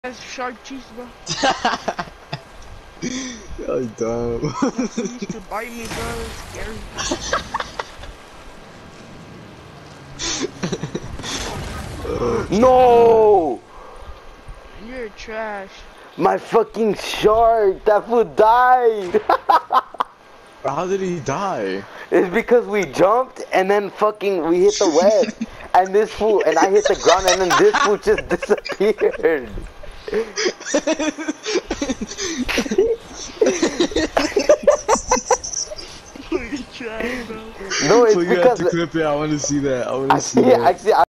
That's shark cheese, bro. You're dumb. He used to bite me, bro. It's scary. No! You're trash. My fucking shark! That fool died! How did he die? It's because we jumped and then fucking we hit the web. And this fool, and I hit the ground and then this fool just disappeared. You're trash, bro. No, it's So you because have to clip it. I want to see that. I want to see that. actually,